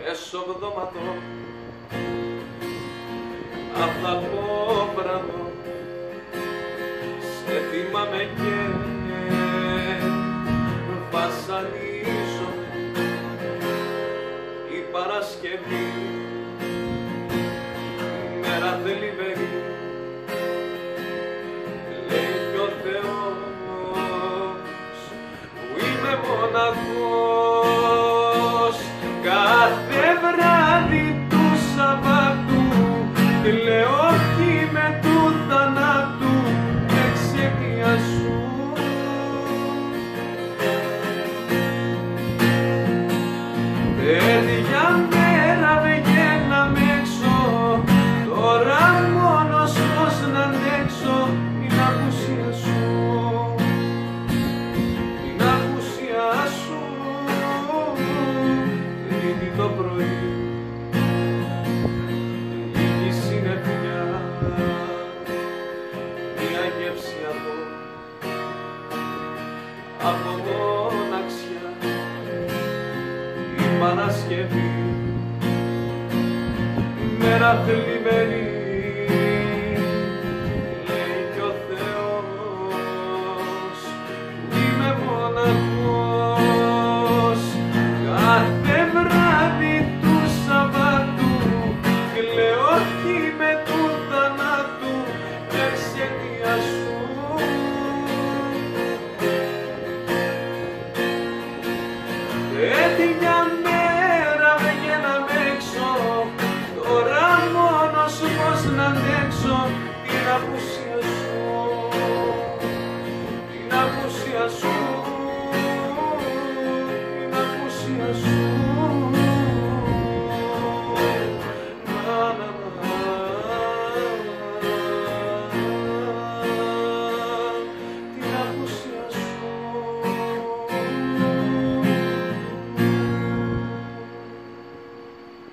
εσωβδόματο απ' τα πόπραδο σε θυμάμαι και βασανίζω η Παρασκευή μέρα θλιβερή λέει κι ο Θεός που είμαι μοναχός κάθε βράδυ του Σαββάτου κλαίω κι με του θανάτου εξαιτία σου. Τέτοια μέρα βγαίναμε έξω, τώρα μόνος πως να αντέξω την απουσία σου, την απουσία σου. Τρίτη το πρωί, λίγη συννεφιά, μια γεύση από μοναξιά. Παρασκευή, μέρα θλιβερή.